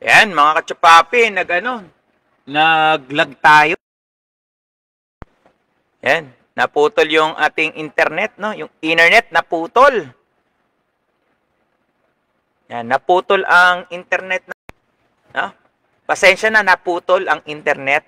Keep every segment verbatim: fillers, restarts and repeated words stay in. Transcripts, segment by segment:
Yan, mga katsupapi, nag ano, naglag tayo. Yan, naputol yung ating internet, no? Yung internet naputol. Yan, naputol ang internet na, no? Pasensya na, naputol ang internet.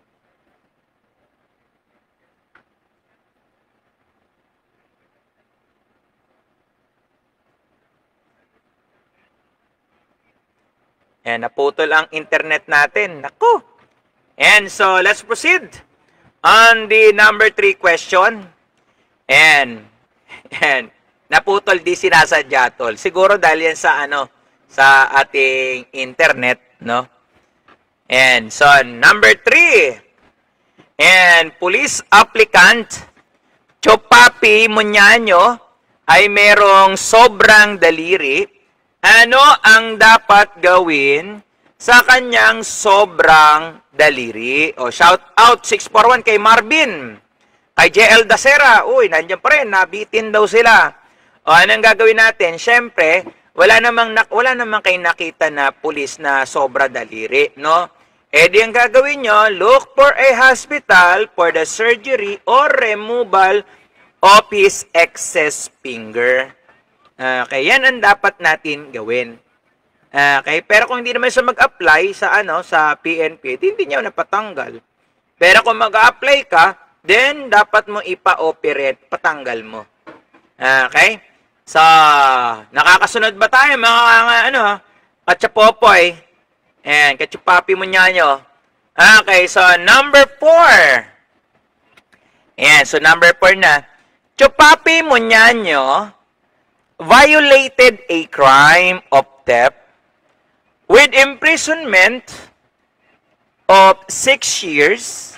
Yan, naputol ang internet natin. Naku! And so, let's proceed on the number three question. And, and naputol di sinasadya, tol. Siguro dahil yan sa, ano, sa ating internet, no? And so, number three. And, police applicant, Chopapi Munyanyo, ay merong sobrang daliri. Ano ang dapat gawin sa kanyang sobrang daliri? O, shout out six four one kay Marvin. Kay J L Dacera. Uy, nandiyan pa rin. Nabitin daw sila. O, anong gagawin natin? Siyempre, wala namang, wala namang kayo nakita na pulis na sobra daliri, no? E di ang gagawin nyo, look for a hospital for the surgery or removal of his excess finger. Okay, yan ang dapat natin gawin. Okay, pero kung hindi naman siya mag-apply sa ano sa P N P, hindi niya napatanggal. Pero kung mag-apply ka, then dapat mo ipa-operate, patanggal mo. Okay? So, nakakasunod ba tayo mga ano, katsapopoy? Ayan, katsupapi mo niya nyo. Okay, so number four. Ayan, so number four na. Chupapi mo niya nyo violated a crime of theft with imprisonment of six years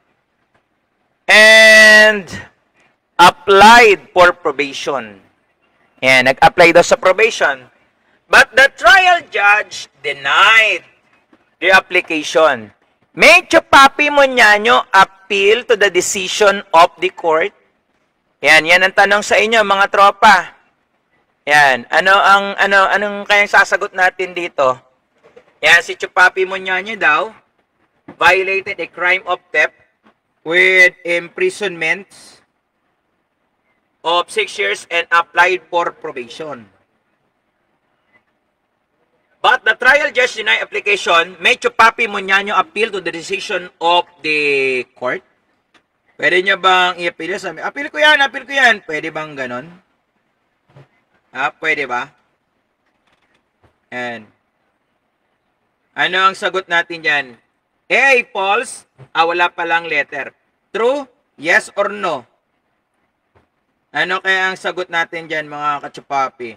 and applied for probation. Ayan, nag-apply daw sa probation. But the trial judge denied the application. May Chupapi Munyanyo appeal to the decision of the court? Yan, yan ang tanong sa inyo mga tropa. Yan, ano ang ano anong kayang sasagot natin dito? Yan, si Chupapi Munyanyo daw violated a crime of theft with imprisonment of six years and applied for probation. But the trial judge denied application. May Chupapi Munyanyo appeal to the decision of the court? Pwede nyo bang i-appeal sa amin? Appeal ko yan, appeal ko yan. Pwede bang ganon? Ha, pwede ba? And, ano ang sagot natin dyan? A, false. Ah, wala palang letter. True? Yes or no? Ano kaya ang sagot natin dyan, mga kachupapi?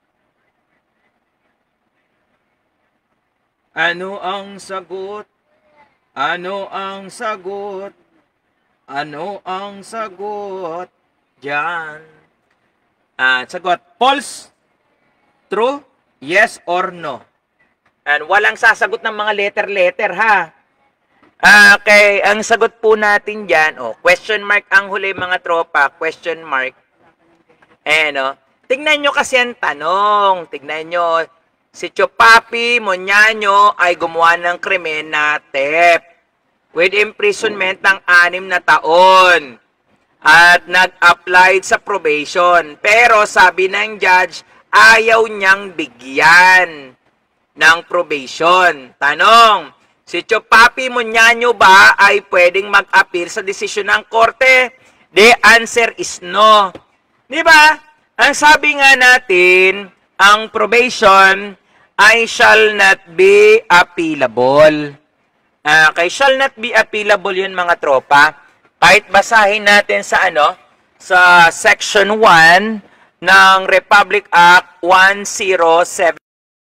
Ano ang sagot? Ano ang sagot? Ano ang sagot? Diyan. Ah, sagot. False? True? Yes or no? And walang sasagot ng mga letter-letter, ha? Okay, ang sagot po natin dyan, oh, question mark ang huli mga tropa, question mark. Eh, no? Tignan nyo kasi ang tanong. Tignan nyo. Si Chupapi Munyanyo ay gumawa ng krimen na theft with imprisonment ng anim na taon at nag-applied sa probation. Pero sabi ng judge, ayaw niyang bigyan ng probation. Tanong, si Chupapi Munyanyo ba ay pwedeng mag-appeal sa desisyon ng korte? The answer is no. Di ba? Ang sabi nga natin, ang probation ay shall not be appealable. Uh, kay shall not be appealable yun mga tropa. Kahit basahin natin sa ano, sa section one ng Republic Act one oh seven.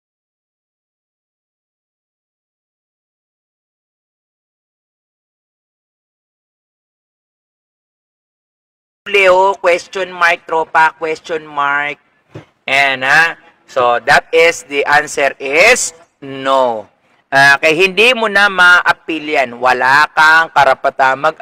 Leo, question mark, tropa, question mark. And ha, so that is, the answer is no. Uh, kaya hindi mo na ma-appeal yan. Wala kang karapatang mag-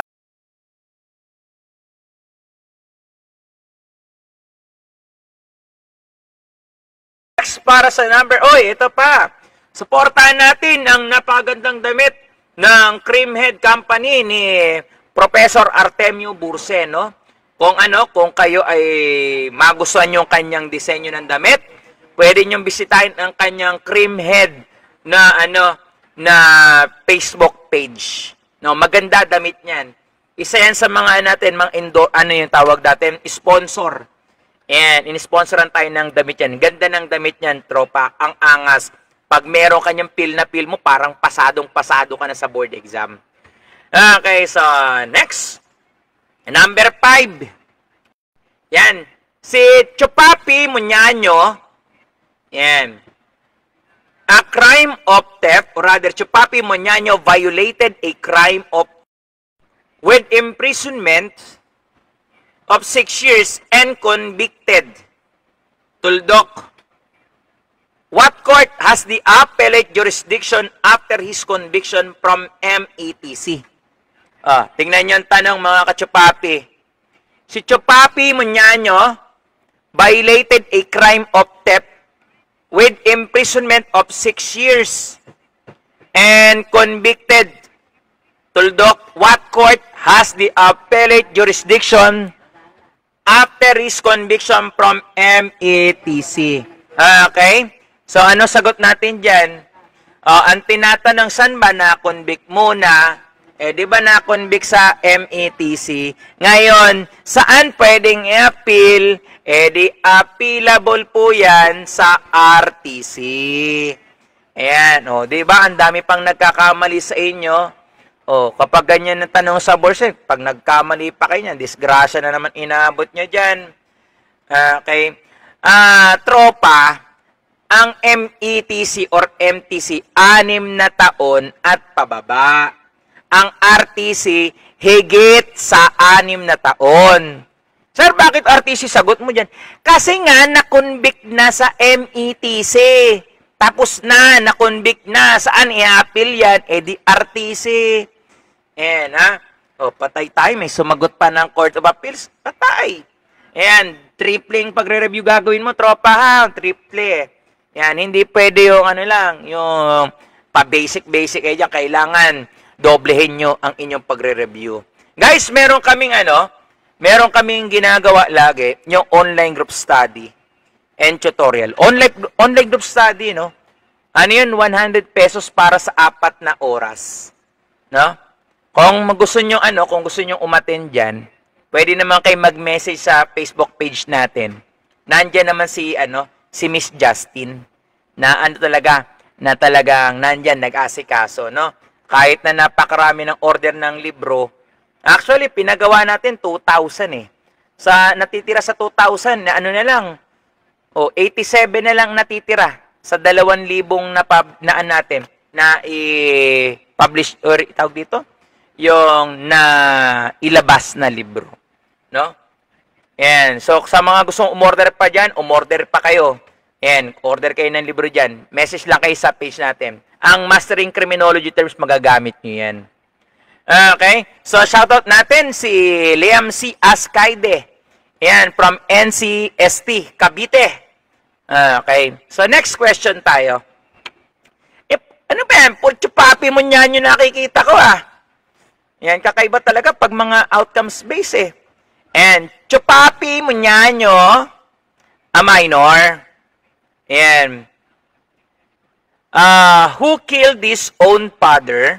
Next, para sa number, oy, ito pa. Suportahan natin ang napakagandang damit ng Creamhead Company ni Professor Artemio Burse, no? Kung ano, kung kayo ay magustuhan yung kanyang disenyo ng damit, pwede niyong bisitahin ang kanyang Creamhead na ano na Facebook page. No, maganda damit niyan. Isa yan sa mga natin, mga indo, ano yung tawag natin, sponsor. And in-sponsoran tayo ng damit yan. Ganda ng damit niyan, tropa. Ang angas. Pag meron kanyang feel na feel mo, parang pasadong-pasado ka na sa board exam. Okay, so next. Number five. Yan. Si Chupapi Muñaño. Yan. A crime of theft, or rather, Chupapi Muñaño violated a crime of with imprisonment of six years and convicted. Tuldok. What court has the appellate jurisdiction after his conviction from M E T C? Ah, tingnan niyo ang tanong mga kachupapi. Si Chupapi Muñaño violated a crime of theft with imprisonment of six years and convicted. Tuldok, what court has the appellate jurisdiction after his conviction from M E T C? Ah, okay? So, ano sagot natin dyan? Uh, ang tinatanong, saan ba na-convict muna? Eh, di ba na-convict sa M E T C? Ngayon, saan pwedeng i-appeal? Eh, di appealable po yan sa R T C. Ayan, o, di ba? Ang dami pang nagkakamali sa inyo. O, kapag ganyan ang tanong sa board, pag nagkamali pa kayo niyan, disgrasya na naman inaabot nyo dyan. Okay. Ah, uh, tropa, ang M E T C or M T C, anim na taon at pababa. Ang R T C, higit sa anim na taon. Sir, bakit R T C? Sagot mo dyan. Kasi nga, na-convict na sa M E T C. Tapos na, na-convict na. Saan i-appeal yan? Eh di R T C. Ayan, ha? O, patay tayo. May sumagot pa ng Court of Appeals. Patay. Ayan, tripling pagre-review gagawin mo, tropa, ha? Triple. Yan, hindi pwede yung ano lang, yung pa-basic-basic eh dyan. Kailangan doblehin nyo ang inyong pagre-review. Guys, meron kaming ano, meron kaming ginagawa lagi, yung online group study and tutorial. Online, online group study, no? Ano yun? one hundred pesos para sa apat na oras. No? Kung gusto nyo, ano, kung gusto nyo umattend dyan, pwede naman kayo mag-message sa Facebook page natin. Nandyan naman si, ano, si Miss Justin, na ano talaga, na talagang nandyan, nag-asikaso, no? Kahit na napakarami ng order ng libro, actually, pinagawa natin two thousand eh. Sa, natitira sa two thousand, na ano na lang, o, eighty-seven na lang natitira sa dalawang libong na, pub, na natin, na i-publish, or tawag dito, yung na ilabas na libro, no? Yan. So, sa mga gustong umorder pa dyan, umorder pa kayo. Yan. Order kayo ng libro dyan. Message lang kayo sa page natin. Ang Mastering Criminology Terms, magagamit nyo yan. Okay? So, shoutout natin si Liam C. Ascaide. Yan. From N C S T, Cavite. Okay. So, next question tayo. Eh, ano ba yan? Puro Chupapi Muñaño yung nakikita ko, ah. Yan. Kakaiba talaga pag mga outcomes-based, eh. And Chupapi Muñaño, a minor, and uh, who killed his own father,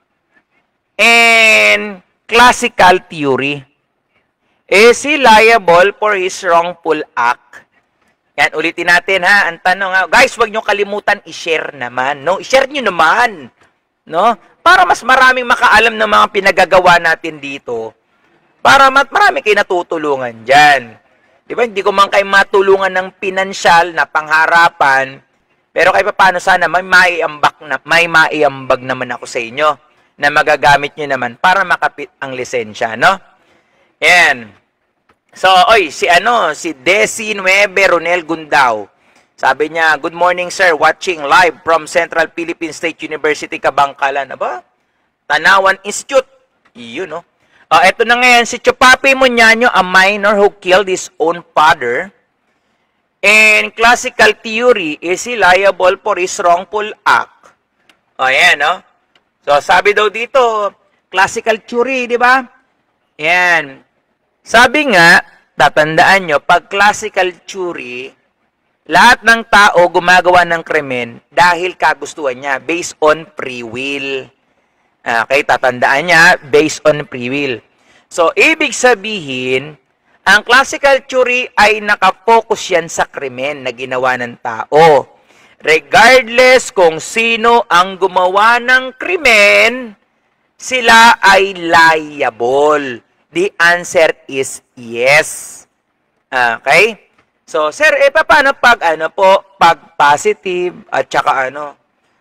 and classical theory. Is he liable for his wrongful act? Yan, ulitin natin ha, ang tanong ha. Guys, huwag nyo kalimutan i-share naman, no? I-share nyo naman, no? Para mas maraming makaalam ng mga pinagagawa natin dito. Para mat marami kayo natutulungan dyan. Di ba? Hindi ko man kayo matulungan ng pinansyal na pangharapan, pero kahit paano sana may maiambak na, may maiambag naman ako sa inyo na magagamit nyo naman para makapit ang lisensya, no? Yan. So, oy, si ano, si Desi Nueve Ronel Gundao. Sabi niya, good morning sir, watching live from Central Philippine State University, Kabangkalan. Aba? Tanawan Institute. Iyon, no? Uh, eto na ngayon, si Chupapi Muñaño, a minor who killed his own father, in classical theory, is he liable for his wrongful act? O, yan, no? So, sabi daw dito, classical theory, di ba? Yan. Sabi nga, tatandaan nyo, pag classical theory, lahat ng tao gumagawa ng krimen dahil kagustuhan niya, based on free will. Okay, tatandaan niya, based on free will. So, ibig sabihin, ang classical theory ay nakafocus yan sa krimen na ginawa ng tao. Regardless kung sino ang gumawa ng krimen, sila ay liable. The answer is yes. Okay? So, sir, eh, paano pag, ano po, pag positive at saka ano,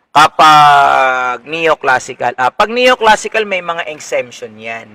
kapag neoclassical? Ah, pag neoclassical, may mga exemption yan.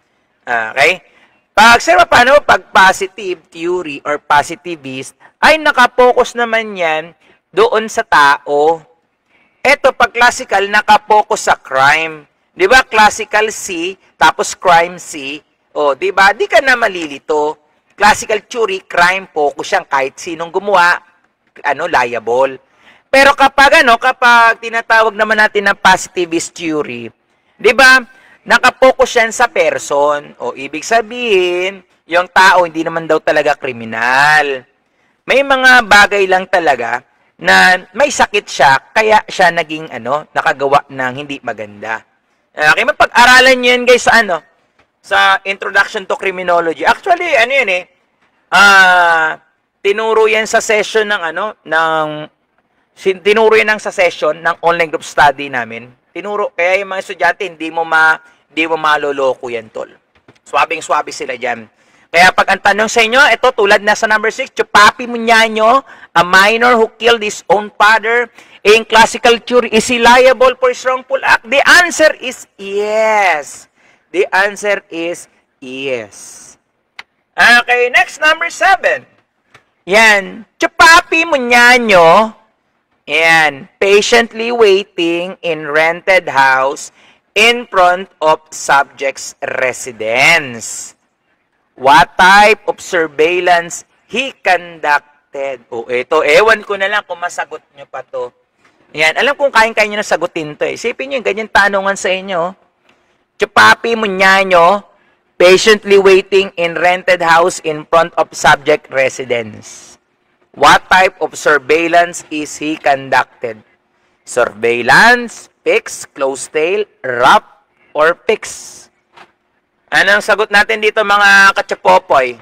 Okay? Pag, sir, paano pag positive theory or positivist, ay nakapokus naman yan doon sa tao. Eto, pag classical, nakapokus sa crime. Di ba? Classical C, tapos crime C. O, di ba? Di ka na malilito. Classical theory, crime focus siyang kahit sinong gumawa, ano, liable. Pero kapag, ano, kapag tinatawag naman natin ng positivist theory, di ba? Nakapokus yan sa person. O, ibig sabihin, yung tao hindi naman daw talaga kriminal. May mga bagay lang talaga na may sakit siya, kaya siya naging, ano, nakagawa ng hindi maganda. Okay, mapag-aralan nyo yan, guys, sa ano, sa Introduction to Criminology. Actually, ano yun eh, ah, tinuro yan sa session ng, ano, ng, tinuro yan sa session ng online group study namin. Tinuro, kaya yung mga estudyante, hindi mo ma, hindi mo maloloko yan, tol. Swabing-swabe sila dyan. Kaya pag ang tanong sa inyo, ito tulad na sa number six, Chupapi Muñaño, a minor who killed his own father, in classical theory, is he liable for his wrongful act? The answer is yes. The answer is yes. Okay, next, number seven. Yan, Chupapi Muñaño, yan, patiently waiting in rented house in front of subject's residence. What type of surveillance he conducted? O, ito, ewan ko na lang kung masagot nyo pa to. Yan, alam kong kayang-kaya nyo na sagutin to eh. Isipin nyo yung ganyan tanungan sa inyo. Chupapi Muñaño, patiently waiting in rented house in front of subject residence. What type of surveillance is he conducted? Surveillance, fix, close tail, wrap, or fix? Anong sagot natin dito mga kachapopoy?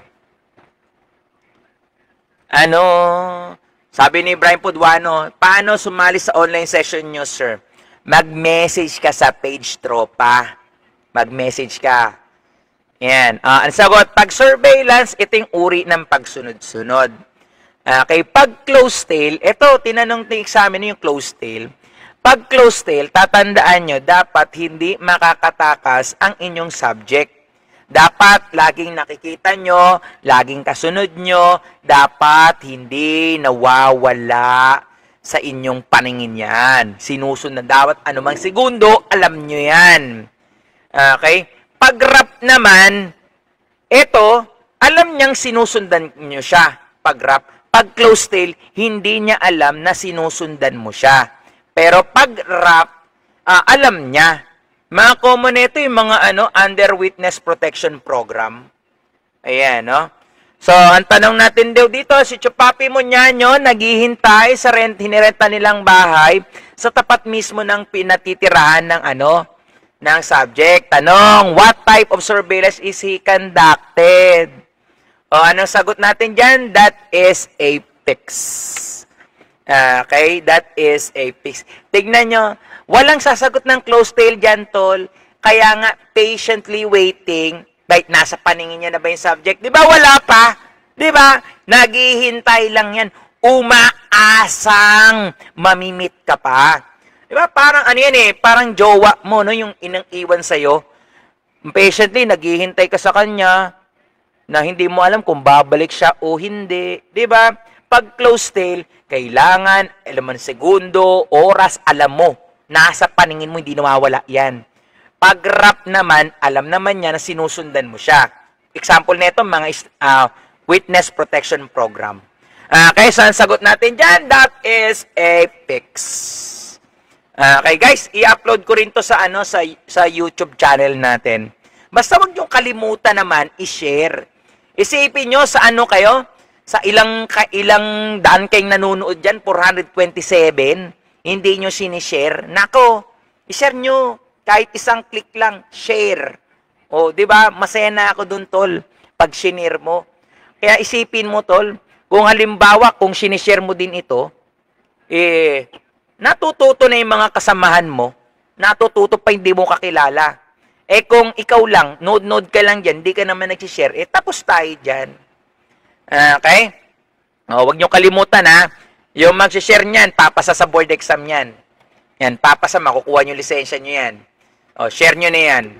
Ano? Sabi ni Brian Pudwano, paano sumali sa online session nyo, sir? Mag-message ka sa page tropa. Mag-message ka. Yan. Uh, ang sagot, pag surveillance, ito yung uri ng pagsunod-sunod. Okay, pag close tail, ito, tinanong ng examiner yung close tail. Pag close tail, tatandaan nyo, dapat hindi makakatakas ang inyong subject. Dapat laging nakikita nyo, laging kasunod nyo, dapat hindi nawawala sa inyong paningin yan. Sinusunod, dapat anumang segundo, alam nyo yan. Okay? Pag rap naman, ito, alam niyang sinusundan nyo siya. Pag rap. Pag close tail, hindi niya alam na sinusundan mo siya. Pero pag rap, uh, alam niya. Mga common ito yung mga ano, under witness protection program. Ayan, no? So, ang tanong natin daw dito, si Chupapi Muñaño, naghihintay sa rent, hinirenta nilang bahay sa tapat mismo ng pinatitirahan ng ano, ng subject. Tanong, what type of surveillance is he conducted? O, anong sagot natin dyan? That is a fix. Okay? That is a fix. Tignan nyo, walang sasagot ng close tail dyan, tol. Kaya nga, patiently waiting. Right, nasa paningin niya na ba yung subject? Di ba wala pa? Di ba? Naghihintay lang yan. Umaasang mamimit ka pa. Di ba? Parang ano yan eh, parang jowa mo, no? Yung inang iwan sa'yo. Patiently, naghihintay ka sa kanya na hindi mo alam kung babalik siya o hindi. Di ba? Pag close tail, kailangan, alam mo, segundo, oras, alam mo. Nasa paningin mo, hindi nawawala yan. Pag rap naman, alam naman niya na sinusundan mo siya. Example nito, mga uh, witness protection program. Okay, so ang sagot natin dyan, that is a fix. Okay, guys, i-upload ko rin to sa, ano, sa, sa YouTube channel natin. Basta wag nyo kalimutan naman, i-share. Isipin nyo sa ano kayo, sa ilang, ka, ilang daan kayong nanonood dyan, four hundred twenty-seven, hindi nyo sinishare. Nako, i-share nyo, kahit isang click lang, share. O, di ba, masaya na ako dun, tol, pag sinare mo. Kaya isipin mo, tol, kung halimbawa, kung sinishare mo din ito, eh, natututo na yung mga kasamahan mo, natututo pa hindi mo kakilala. Eh kung ikaw lang, node-node ka lang dyan, di ka naman nagsishare, eh tapos tayo dyan. Okay? O, huwag nyo kalimutan ha, yung magsishare nyan, papasa sa board exam yan. Yan, papasa, makukuha nyo lisensya nyo yan. O, share nyo na yan.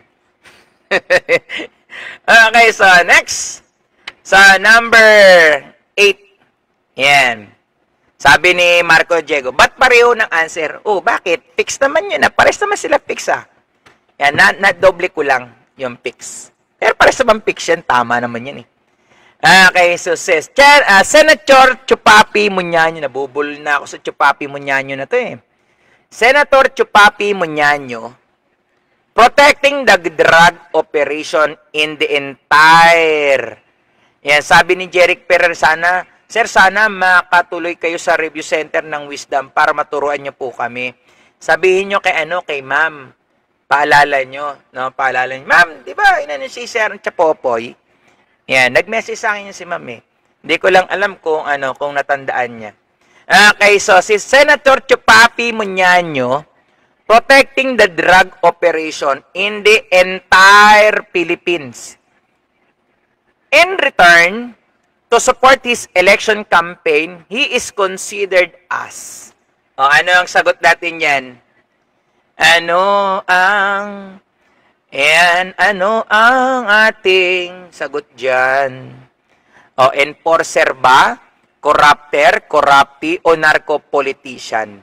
Okay, so next. Sa number eight. Yan. Sabi ni Marco Diego, ba't pareho ng answer? Oh, bakit? Fix naman yun. Pares naman sila fix ah. Yan, na, na doble ko lang yung fix. Pero pares naman fix yan. Tama naman yan eh. Okay, so says, uh, Senator Chupapi Muñaño. Nabubul na ako sa Chupapi Muñaño na to eh. Senator Chupapi Muñaño, protecting the drug operation in the entire. Yan, sabi ni Jeric Ferrer, sana, Sir, sana makatuloy kayo sa review center ng Wisdom para maturuan nyo po kami. Sabihin nyo kay ano, kay ma'am. Paalala nyo, no? Paalala nyo. Ma'am, di ba, inano si Sir Chapopoy? Yan, nag-message sa akin si ma'am eh. Hindi ko lang alam kung ano, kung natandaan niya. Okay, so si Senator Chupapi Muñaño, protecting the drug operation in the entire Philippines. In return, to support his election campaign, he is considered as. O, ano ang sagot natin yan? Ano ang, and ano ang ating sagot dyan? O, enforcer ba? Corrupter, corruptee, o narco-politician?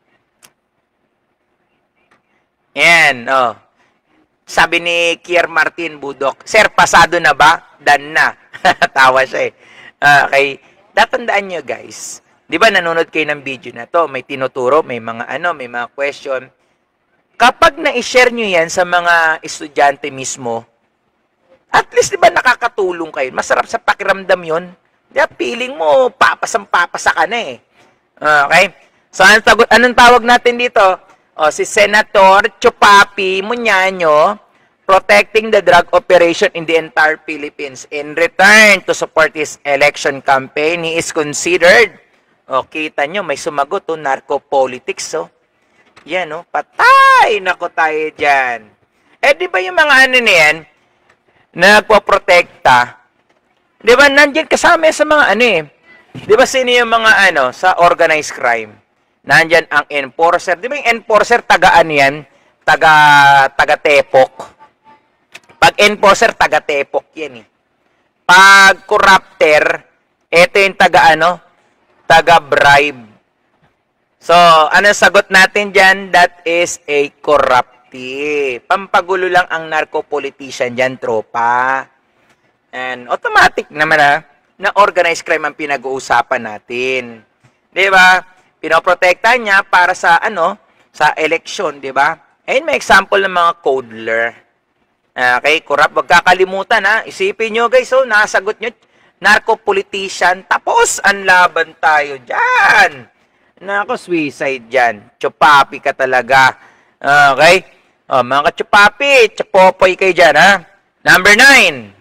Yan, o. Sabi ni Kier Martin Budok, Sir, pasado na ba? Dan na. Tawa siya eh. Okay, tatandaan nyo guys, di ba nanonood kayo ng video na to, may tinuturo, may mga ano, may mga question. Kapag na-share nyo yan sa mga estudyante mismo, at least di ba nakakatulong kayo, masarap sa pakiramdam yun. Di ba, feeling mo, papasang-papasa ka na eh. Okay, so anong, tagot, anong tawag natin dito? O, si Senator Chupapi Muñaño, protecting the drug operation in the entire Philippines. In return to support his election campaign, he is considered, o kita nyo, may sumagot, o, narco-politics, o. Yan, o, patay, nako tayo dyan. Eh, di ba yung mga ano na yan, nagpo-protekta, di ba, nandiyan kasama sa mga ano eh, di ba sino yung mga ano, sa organized crime? Nandiyan ang enforcer, di ba yung enforcer, tagaan yan, taga, taga-tepok. Pag enforcer, taga-tepok yan eh. Pag corrupter, ito yung taga-ano? Taga-bribe. So, ano sagot natin dyan? That is a corruptee. Pampagulo lang ang narco-politician dyan, tropa. And automatic naman ha, na organized crime ang pinag-uusapan natin. Di ba? Pinoprotektahan niya para sa ano? Sa election, di ba? Ayun, may example ng mga coddler. Okay, corrupt. Huwag kakalimutan ha. Isipin nyo guys, oh, nasagot nyo, narco-politician, tapos ang laban tayo dyan. Nako, suicide dyan. Chupapi ka talaga. Okay? O, mga ka-chupapi, chapopoy kayo dyan ha. Number nine.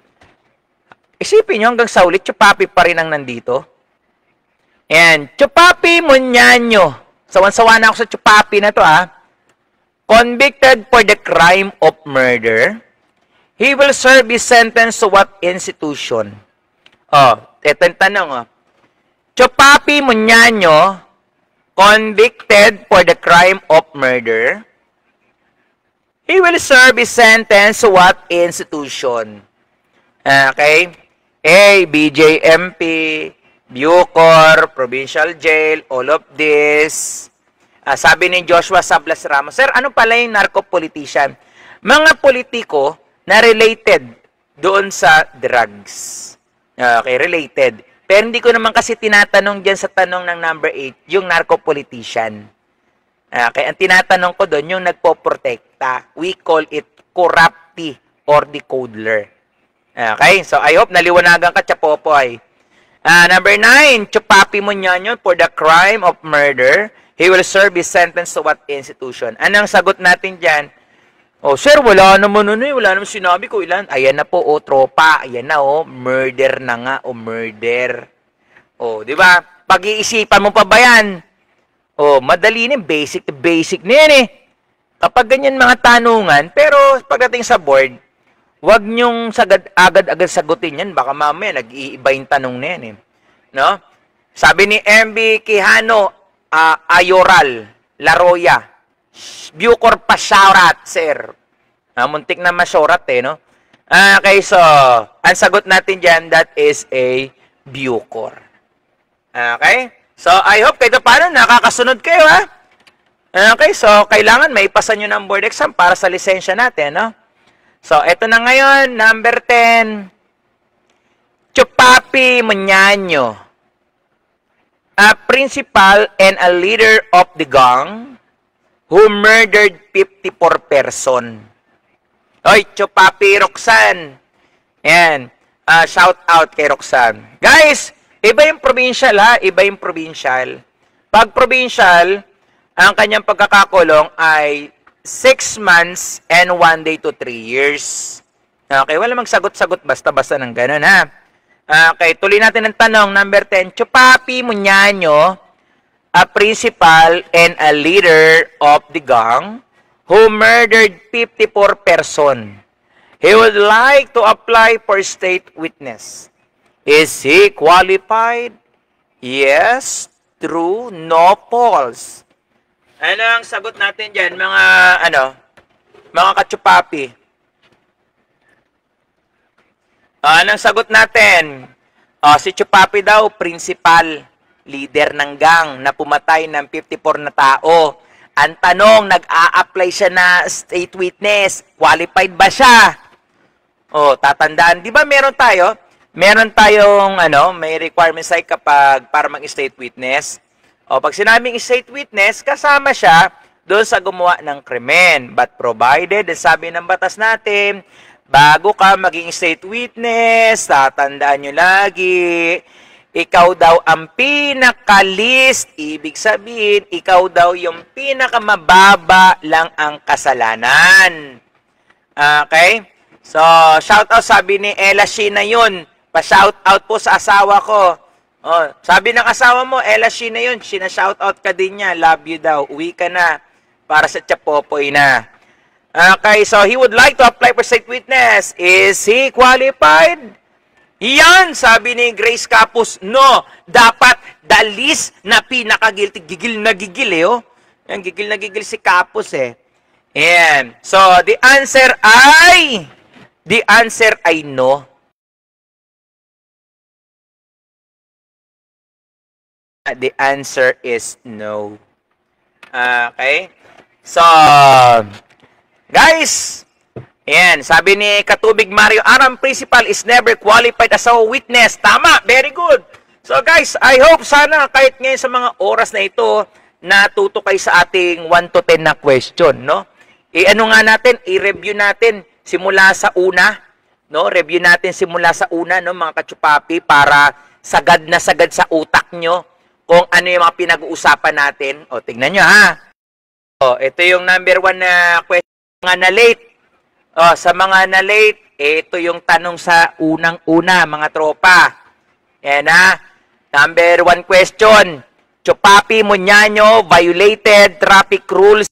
Isipin nyo hanggang sa ulit, chupapi pa rin ang nandito. Ayan, Chupapi Muñaño. Sawan-sawa na ako sa chupapi na to ha. Convicted for the crime of murder, he will serve his sentence to what institution? Oh, ito yung tanong. Oh. Chupapi Muñaño, convicted for the crime of murder, he will serve his sentence to what institution? Okay? A, B J M P, Bucor, Provincial Jail, all of this. Uh, sabi ni Joshua Sablas Ramos, Sir, ano pala yung narco-politician? Mga politiko na related doon sa drugs. Okay, related. Pero hindi ko naman kasi tinatanong dyan sa tanong ng number eight, yung narco-politician. Okay, ang tinatanong ko doon, yung nagpo-protekta. We call it corruptee or decoder. Okay, so I hope naliwanagan ka, Chapopoy. Uh, number nine, Chupapi Muñaño for the crime of murder. He will serve his sentence to what institution? Anong sagot natin dyan? Oh, sir, wala naman ano eh. Wala naman sinabi ko ilan. Ayan na po, oh, tropa. Ayan na, oh. Murder na nga, oh, murder. Oh, di ba? Pag-iisipan mo pa ba yan? Oh, madali na, basic to basic na yan eh. Kapag ganyan mga tanungan, pero pagdating sa board, wag nyong sagad, agad-agad sagutin yan. Baka mamaya, nag-iiba yung tanong na yan eh. No? Sabi ni M B Quijano, uh, Ayoral, Laroya, Bucor pa shoutout, sir. Ah, muntik na masyurat eh, no? Ah, okay, so, ang sagot natin dyan, that is a Bucor. Okay? So, I hope kahit paano nakakasunod kayo, ha? Okay, so, kailangan may ipasa nyo ng board exam para sa lisensya natin, no? So, eto na ngayon, number ten. Chupapi Muñaño, a principal and a leader of the gang who murdered fifty-four person. Oy, Chupapi Roxanne. Yan. Uh, shout out kay Roxanne. Guys, iba yung provincial ha, iba yung provincial. Pag provincial, ang kanyang pagkakakulong ay six months and one day to three years. Okay, wala magsagot-sagot basta-basta ng ganun ha. Okay, tuloy natin ang tanong. Number ten, Chupapi Muñaño, a principal and a leader of the gang who murdered fifty-four person. He would like to apply for state witness. Is he qualified? Yes, true, no, false. Ano ang sagot natin dyan, mga, ano, mga kachupapi? Anong sagot natin? Uh, si Chupapi daw, principal, leader ng gang na pumatay ng fifty-four na tao. Ang tanong, nag-a-apply siya na state witness. Qualified ba siya? O, tatandaan. Di ba meron tayo? Meron tayong, ano, may requirements ay kapag para mag-state witness. O, pag sinabing state witness, kasama siya doon sa gumawa ng krimen. But provided, sabi ng batas natin, bago ka maging state witness, tatandaan nyo lagi, ikaw daw ang pinaka-least, ibig sabihin, ikaw daw yung pinakamababa lang ang kasalanan. Okay? So, shout out sabi ni Ella Sheena yun. Pa-shout out po sa asawa ko. Oh, sabi ng asawa mo, Ella Sheena yun, sina-shout out ka din niya, love you daw, uwi ka na, para sa Chapopoy na. Okay, so he would like to apply for state witness. Is he qualified? Yan, sabi ni Grace Capus, no, dapat the least na pinaka-guilty. Gigil na gigil eh, oh. Yan, gigil na gigil si Capus eh. Yan. So, the answer ay, the answer ay no. The answer is no. Okay? So, guys, yan, sabi ni Katubig Mario, Aram principal is never qualified as a witness. Tama, very good. So guys, I hope sana kahit ngayon sa mga oras na ito, natuto kayo sa ating one to ten na question, no? I-ano nga natin, i-review natin simula sa una, no? Review natin simula sa una, no, mga kachupapi, para sagad na sagad sa utak nyo kung ano yung mga pinag-uusapan natin. O, tignan nyo, ha? O, ito yung number one na question, mga na late. Oh, sa mga na late, ito yung tanong sa unang-una, mga tropa. Yan ha. Number one question. Chupapi Muñaño violated traffic rules.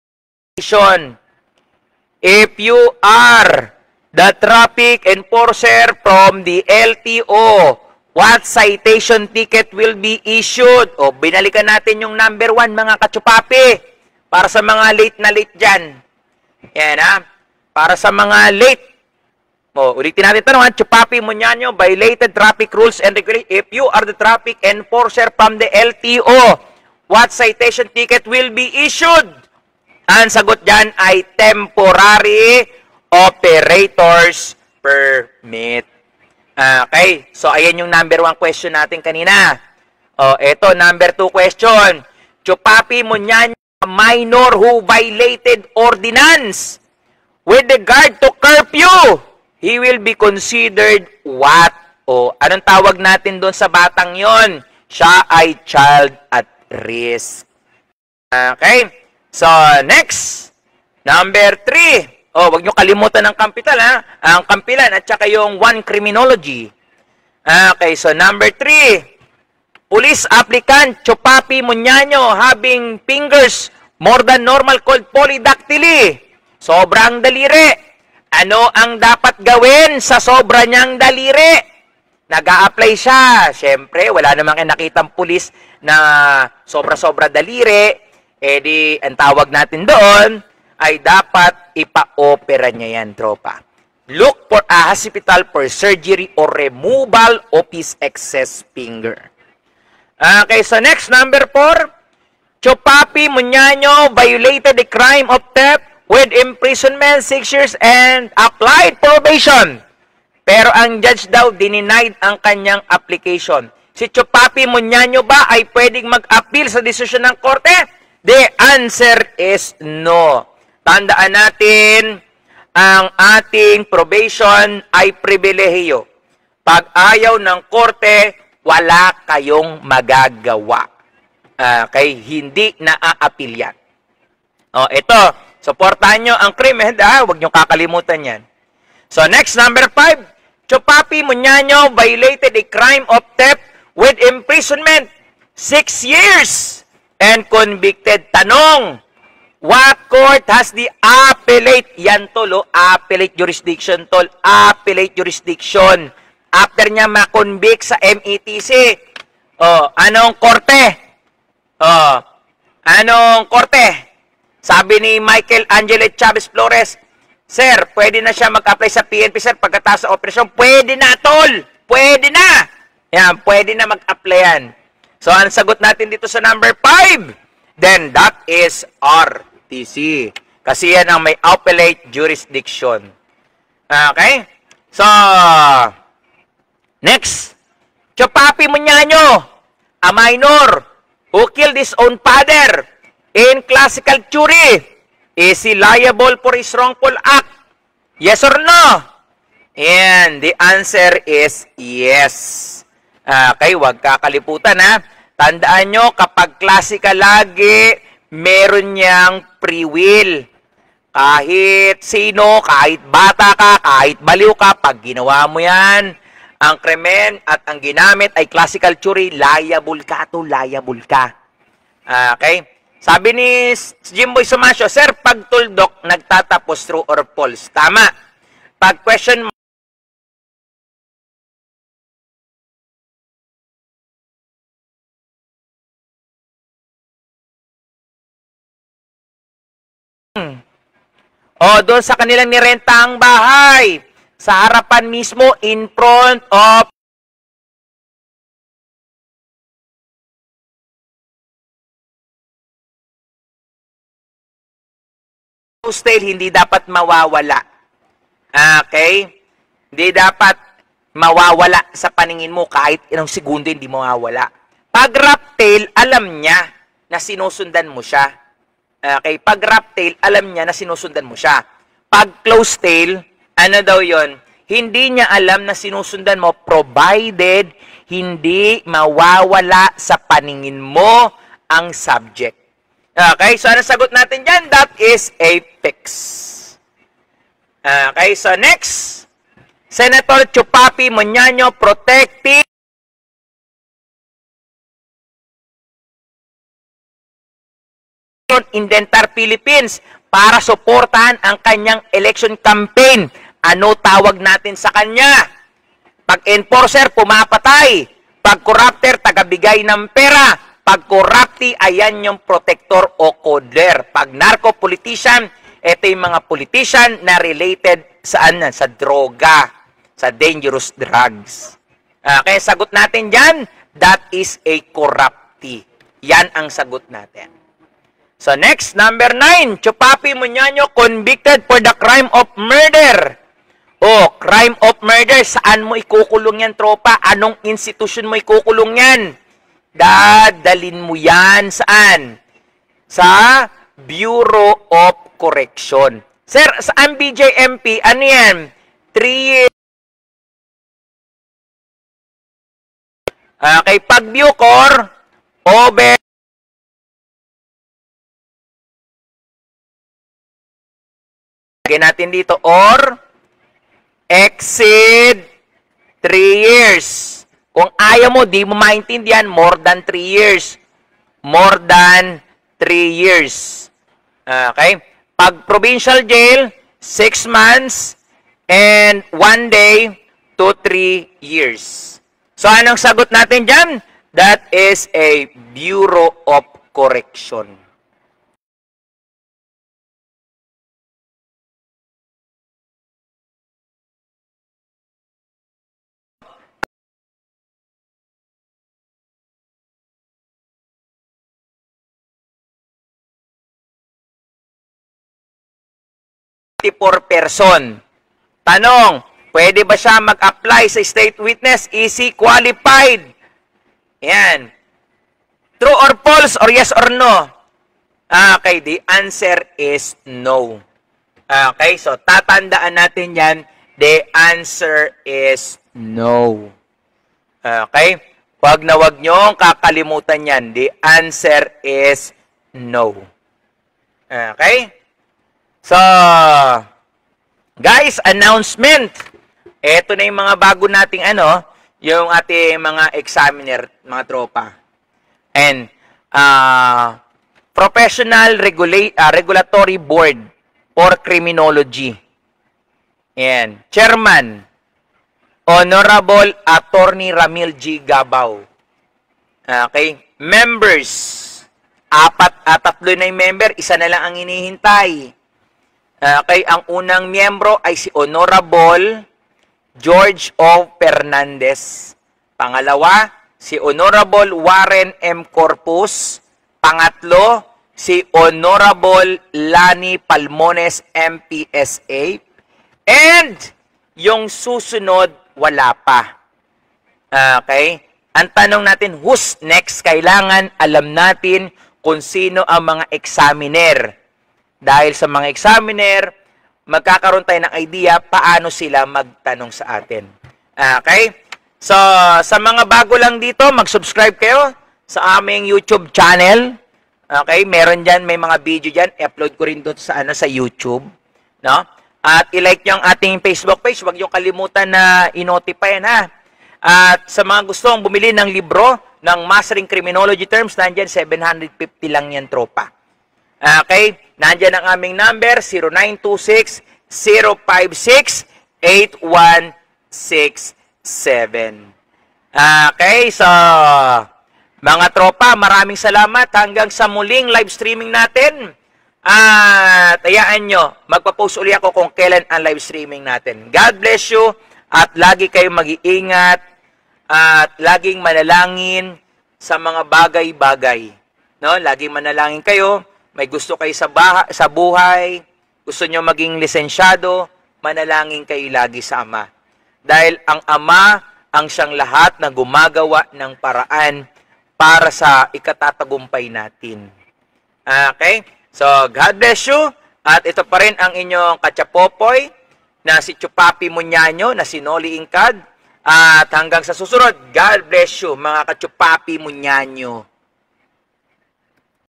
If you are the traffic enforcer from the L T O, what citation ticket will be issued? O, binalikan natin yung number one, mga kachupapi. Para sa mga late na late dyan. Yan ha. Para sa mga late, oh, ulitin natin tanong, Chupapi Muñaño violated traffic rules and regulations. If you are the traffic enforcer from the L T O, what citation ticket will be issued? Ang sagot dyan ay temporary operator's permit. Okay, so ayan yung number one question natin kanina. O, eto, number two question. Chupapi Muñaño, minor who violated ordinance with regard to curfew, he will be considered what? O, anong tawag natin doon sa batang yon? Siya ay child at risk. Okay, so next, number three. Oh, wag nyo kalimutan ang kampital, ha? Ang kampilan at saka yung one criminology. Okay, so number three. Police applicant Chupapi Muñaño having fingers more than normal called polydactyly. Sobrang daliri. Ano ang dapat gawin sa sobra niyang daliri? Nag-a-apply siya. Siyempre, wala namang nakitang pulis na sobra-sobra daliri. Eh di, ang tawag natin doon ay dapat ipa-opera niya yan, tropa. Look for a hospital for surgery or removal of his excess finger. Okay, so next, number four. Chupapi Muñaño violated the crime of theft with imprisonment six years and applied probation. Pero ang judge daw denied ang kanyang application. Si Chupapi Muñaño ba ay pwedeng mag-appeal sa desisyon ng korte? The answer is no. Tandaan natin, ang ating probation ay pribilehiyo. Pag ayaw ng korte, wala kayong magagawa. Uh, kay hindi na-a-appeal yan. O, ito, supportahan nyo ang krimen, ha? Huwag nyo kakalimutan yan. So, next, number five. Chupapi Muñaño violated a crime of theft with imprisonment six years and convicted. Tanong, what court has the appellate? Yan tol, oh, appellate jurisdiction tol. Appellate jurisdiction. After niya makonvict sa M E T C. Oh, anong korte? Oh, anong korte? Sabi ni Michael Angelo Chavez Flores, Sir, pwede na siya mag-apply sa P N P, sir, pagkatapos sa operasyon. Pwede na, tol! Pwede na! Yan, pwede na mag-apply yan. So, ang sagot natin dito sa number five, then that is R T C. Kasi yan ang may appellate jurisdiction. Okay? So, next. Chupapi Muñaño, a minor who killed his own father in classical jury. Is he liable for his wrongful act? Yes or no? And the answer is yes. Okay, huwag kakaliputan, ha. Tandaan nyo, kapag classical lagi, meron niyang free will. Kahit sino, kahit bata ka, kahit baliw ka, pag ginawa mo yan, ang krimen at ang ginamit ay classical jury, liable ka to, liable ka. Okay? Sabi ni Jimboy Sumasio, Sir, pag tuldok, nagtatapos true or false. Tama. Pag question o doon sa kanilang nirentang bahay, sa harapan mismo, in front of style, hindi dapat mawawala. Okay? Hindi dapat mawawala sa paningin mo kahit ilang segundo hindi mawawala. Pag rat-tail, alam niya na sinusundan mo siya. Okay? Pag rat-tail, alam niya na sinusundan mo siya. Pag close-tail, ano daw yon? Hindi niya alam na sinusundan mo provided hindi mawawala sa paningin mo ang subject. Okay, so ano sagot natin dyan? That is a fix. Okay, so next. Senator Chupapi Muñaño protecting Indentar Philippines para suportahan ang kanyang election campaign. Ano tawag natin sa kanya? Pag enforcer, pumapatay. Pag corrupter, tagabigay ng pera. Pag corrupti, ayan yung protector o coder. Pag narco-politician, ito yung mga politician na related saan na? Sa droga, sa dangerous drugs. Okay, sagot natin dyan, that is a corrupti. Yan ang sagot natin. So next, number nine, Chupapi Muñaño convicted for the crime of murder O, crime of murder, saan mo ikukulong yan, tropa? Anong institusyon mo ikukulong yan? Dadalin mo yan saan? Sa Bureau of Correction. Sir, saan B J M P? Ano yan? three years. Okay, pag Bucor, over. Lagyan natin dito, or exceed three years. Kung ayaw mo, di mo maintindihan, more than three years. More than three years. Okay? Pag provincial jail, six months and one day to three years. So, anong sagot natin dyan? That is a Bureau of Correction. Per person. Tanong, pwede ba siya mag-apply sa state witness? Is he qualified? Yan. True or false or yes or no? Okay, the answer is no. Okay, so tatandaan natin yan. The answer is no. Okay? Wag na wag nyo kakalimutan yan. The answer is no. Okay? So, guys, announcement. Ito na yung mga bago nating ano, yung ating mga examiner, mga tropa. And, uh, Professional Regula uh, Regulatory Board for Criminology. Ayan. Chairman, Honorable Attorney Ramil G. Gabaw. Okay. Members, apat at tatlo na yung member, isa na lang ang hinihintay. Okay, ang unang miyembro ay si Honorable George O. Fernandez. Pangalawa, si Honorable Warren M. Corpus. Pangatlo, si Honorable Lani Palmones, M P S A. And yung susunod, wala pa. Okay? Ang tanong natin, who's next? Kailangan alam natin kung sino ang mga examiner. Dahil sa mga examiner, magkakaroon tayo ng idea paano sila magtanong sa atin. Okay? So, sa mga bago lang dito, mag-subscribe kayo sa aming YouTube channel. Okay? Meron dyan, may mga video dyan. I-upload ko rin doon sa, ano, sa YouTube. No? At i-like nyo ang ating Facebook page. Huwag nyo kalimutan na i-notify yan, ha? At sa mga gustong bumili ng libro ng Mastering Criminology Terms, nandyan seven hundred fifty lang yan, tropa. Okay? Nandiyan ang aming number, zero nine two six, zero five six, eight one six seven. Okay, so mga tropa, maraming salamat hanggang sa muling live streaming natin. At ayaan nyo, magpapost uli ako kung kailan ang live streaming natin. God bless you at lagi kayong mag-iingat at laging manalangin sa mga bagay-bagay. No? Laging manalangin kayo. May gusto kayo sa, baha, sa buhay, gusto nyo maging lisensyado, manalangin kayo lagi sa Ama. Dahil ang Ama ang siyang lahat na gumagawa ng paraan para sa ikatatagumpay natin. Okay? So, God bless you. At ito pa rin ang inyong katsapopoy na si Chupapi Munyanyo, na si Noli Ingkad. At hanggang sa susunod, God bless you, mga katsupapi Munyanyo.